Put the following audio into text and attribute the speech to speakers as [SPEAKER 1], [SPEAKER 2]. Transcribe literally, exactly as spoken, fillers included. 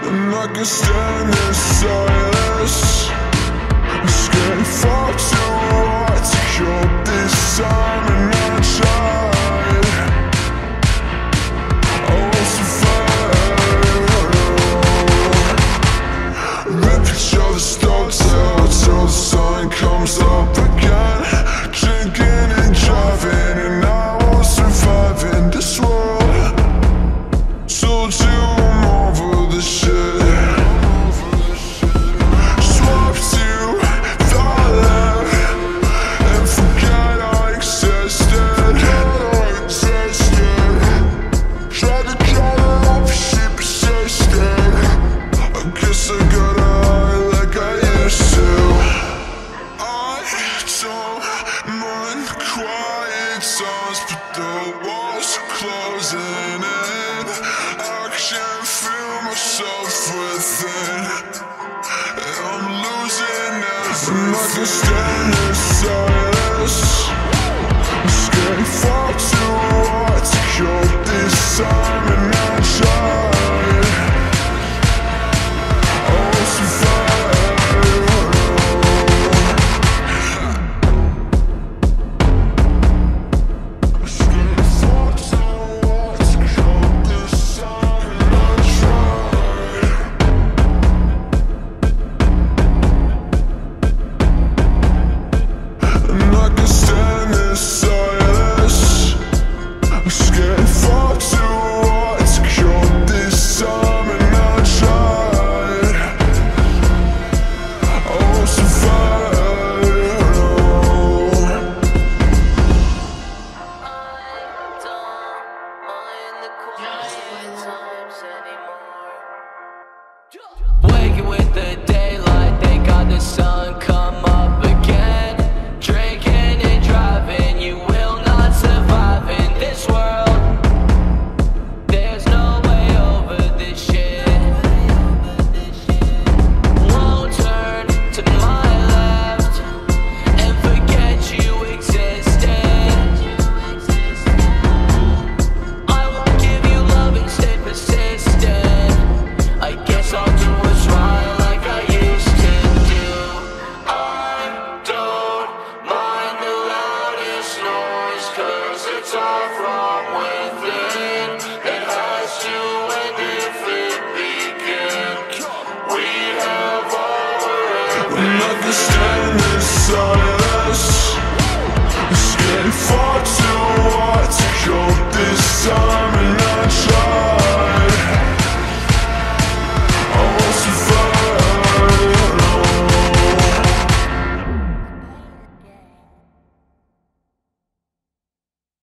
[SPEAKER 1] And I can stand this silence. I'm scared far too hard to cope this time, and I tried. I was afraid. The picture of the stars out till the sun comes up again. Drinking and driving, and I was surviving this world. Told you I'm over the shit. Swapped you, thought left, and forgot I existed. Tried to cut her off, she persisted. I guess I got high like I used to. I don't mind quiet times, but the walls are closing in. I can't feel myself within, and I'm losing everything. And I can stand this silence. I'm scared far too hard to cope this time, and I tried. I was afraid. I'm scared far too hard to cope this time, and I tried. And I can stand this silence. I'm scared far too hard to cope this time, and I tried. I won't survive.
[SPEAKER 2] Waking with the daylight, thank God the sun comes.